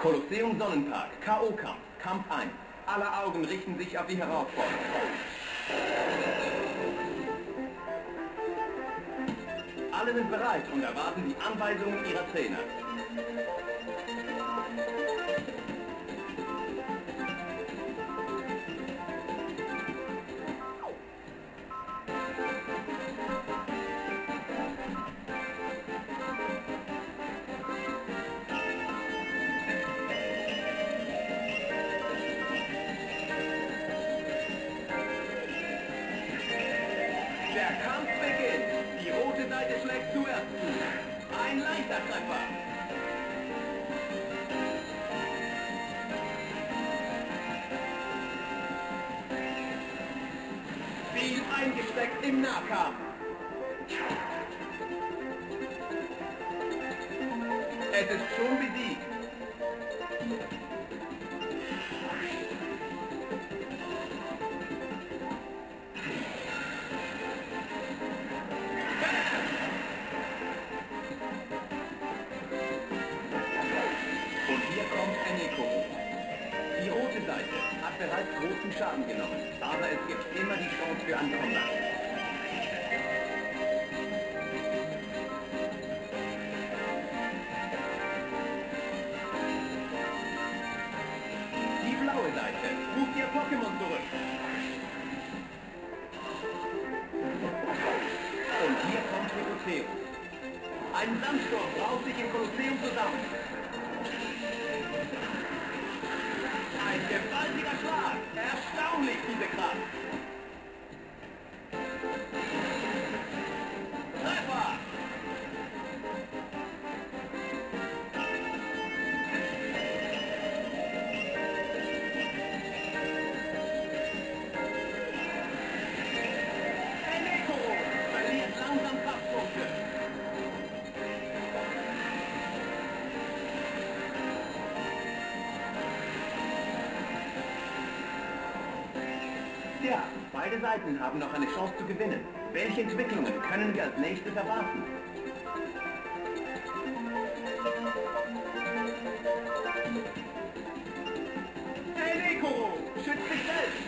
Kolosseum Sonnenpark, K.O.-Kampf, Kampf 1. Alle Augen richten sich auf die Herausforderung. Alle sind bereit und erwarten die Anweisungen ihrer Trainer. Der Kampf beginnt. Die rote Seite schlägt zuerst zu. Ein leichter Treffer. Viel eingesteckt im Nahkampf. Es ist schon besiegt. Und hier kommt Eneko. Die rote Seite hat bereits großen Schaden genommen, aber es gibt immer die Chance für ein Comeback. Die blaue Seite ruft ihr Pokémon zurück. Und hier kommt Kolosseum. Ein Sandsturm braut sich im Kolosseum zusammen. Ein gewaltiger Schlag. Erstaunlich, diese Kraft. Treffer! Eneko verliert langsam Kraftpunkte. Ja, beide Seiten haben noch eine Chance zu gewinnen. Welche Entwicklungen können wir als nächstes erwarten? Eneko schützt sich selbst.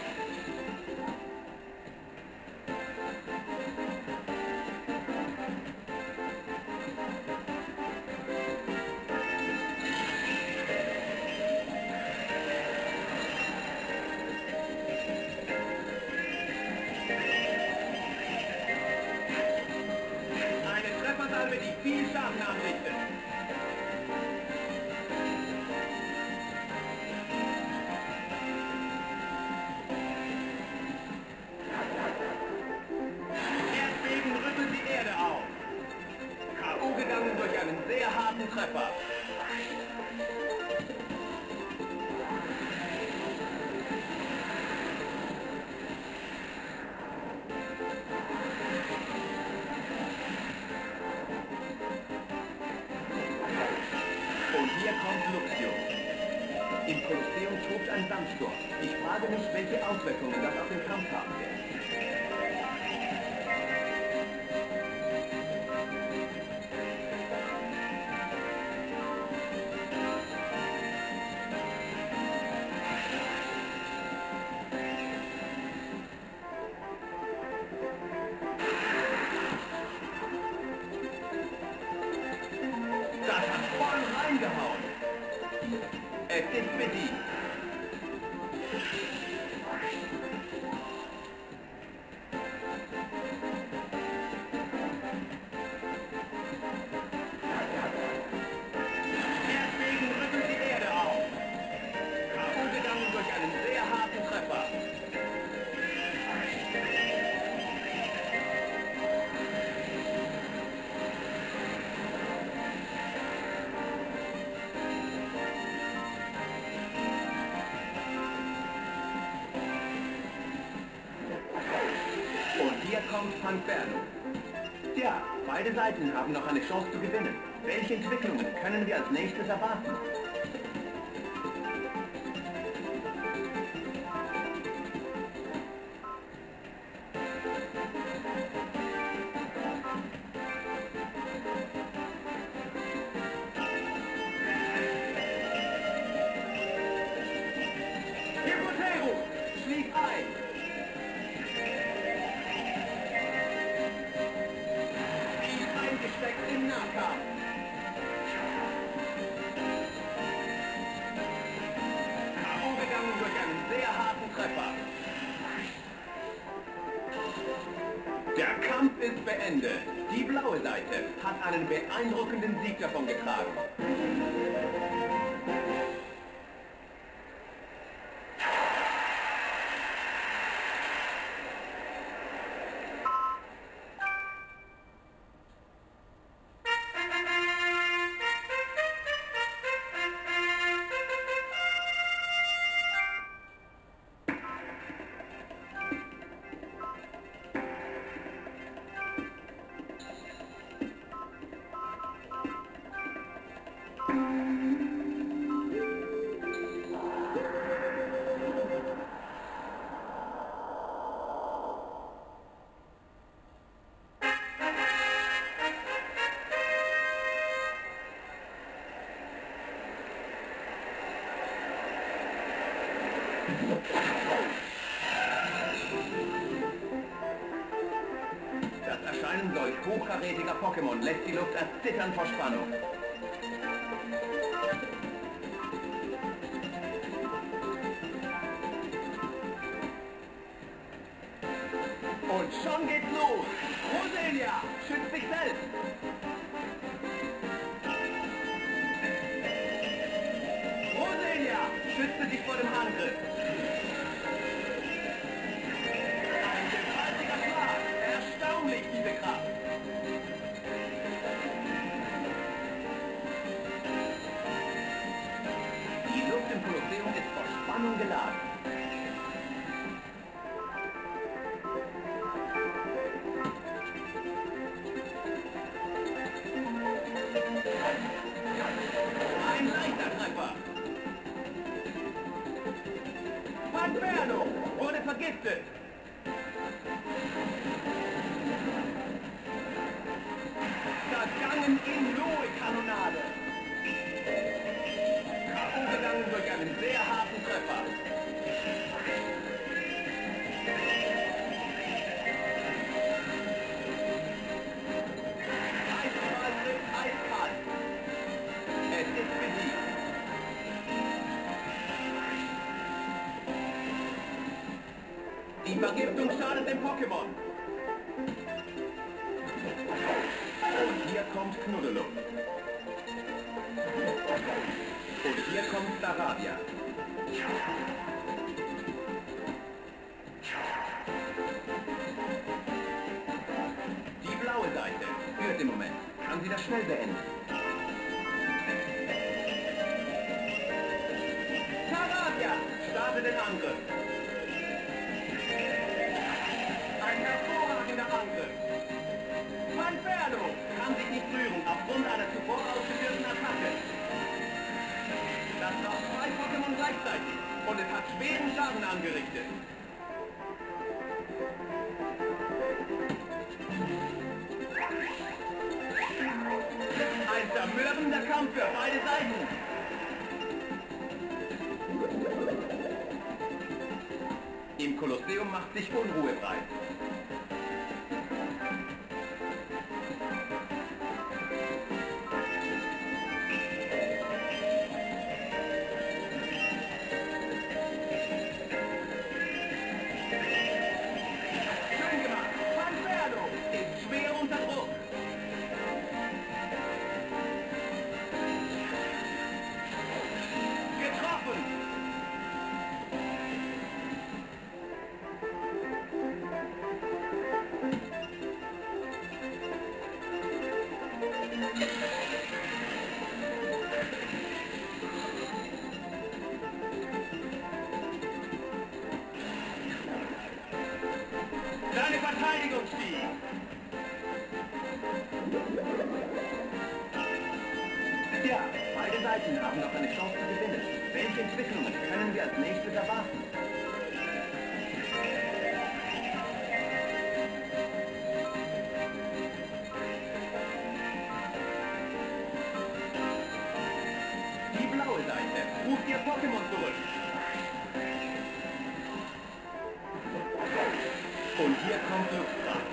Eine Treffersalve, die viel Schaden anrichtet. Erdbeben rüttelt die Erde auf. K.O. gegangen durch einen sehr harten Treffer. Und hier kommt Luxio. Im Kolosseum tobt ein Sandsturm. Ich frage mich, welche Auswirkungen das auf den Kampf haben wird. Das hat voll reingehauen. Es ist besiegt. Erdbeben rüttelt die Erde auf. K.O. gegangen durch einen sehr harten Treffer. Und hier kommt Panferno. Tja, beide Seiten haben noch eine Chance zu gewinnen. Welche Entwicklungen können wir als nächstes erwarten? Kampf ist beendet. Die blaue Seite hat einen beeindruckenden Sieg davon getragen. Das Erscheinen solch hochkarätiger Pokémon lässt die Luft erzittern vor Spannung. Und schon geht's los! Roselia, schützt dich selbst! Roselia, schütze dich vor dem Angriff! Ein gewaltiger Schlag! Erstaunlich, diese Kraft! Die Luft im Kolosseum ist vor Spannung geladen. Ein leichter Treffer! Panferno wurde vergiftet! Vergangen in Lohe-Kanonade! K.O. gegangen durch einen sehr harten Treffer. Eisball trifft eiskalt. Es ist besiegt. Die Vergiftung schadet dem Pokémon. Und hier kommt Knuddelup. Und hier kommt Staravia. Die blaue Seite führt im Moment. Kann sie das schnell beenden? Staravia, starte den Angriff. Ein hervorragender Angriff. Panferno kann sich nicht rühren aufgrund einer zuvor ausgeführten Attacke. Das war 2 Pokémon gleichzeitig und es hat schweren Schaden angerichtet. Ein zermürbender Kampf für beide Seiten. Im Kolosseum macht sich Unruhe breit. Schön gemacht! Panferno ist schwer unter Druck. Getroffen! Deine Verteidigung stieg! Ja, beide Seiten haben noch eine Chance zu gewinnen. Welche Entwicklungen können wir als nächstes erwarten? Die blaue Seite ruft ihr Pokémon zurück. Und hier kommt Luftkraft.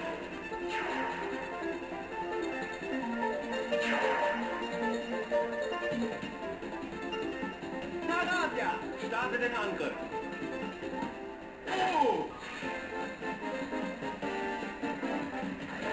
Staravia, starte den Angriff. Oh!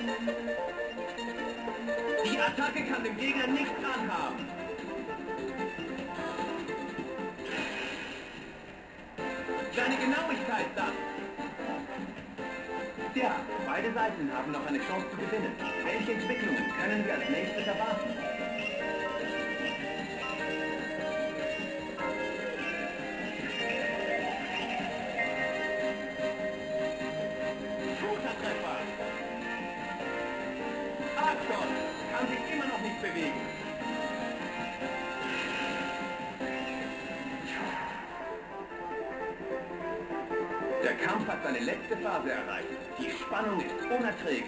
Die Attacke kann dem Gegner nichts anhaben. Seine Genauigkeit dann. Tja, beide Seiten haben noch eine Chance zu gewinnen. Welche Entwicklungen können wir als nächstes erwarten? Guter Treffer. Archon kann sich immer noch nicht bewegen. Der Kampf hat seine letzte Phase erreicht. Die Spannung ist unerträglich.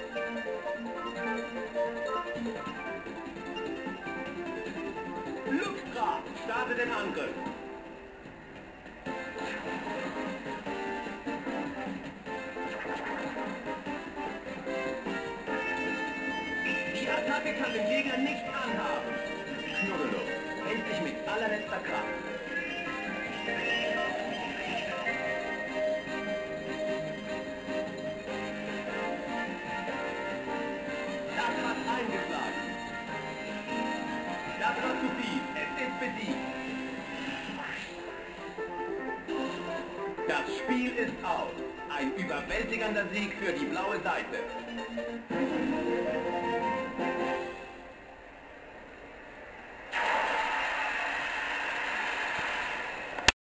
Luftgrad, starte den Angriff. Die Attacke kann den Gegner nicht anhaben. Knuddeluff hält sich mit allerletzter Kraft. Das war zu viel. Es ist besiegt. Das Spiel ist aus. Ein überwältigender Sieg für die blaue Seite.